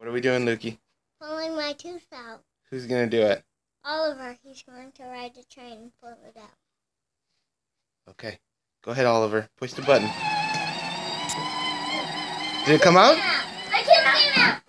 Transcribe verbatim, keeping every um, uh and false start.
What are we doing, Lukey? Pulling my tooth out. Who's going to do it? Oliver, he's going to ride the train and pull it out. Okay. Go ahead, Oliver. Push the button. Did it come out? I came out.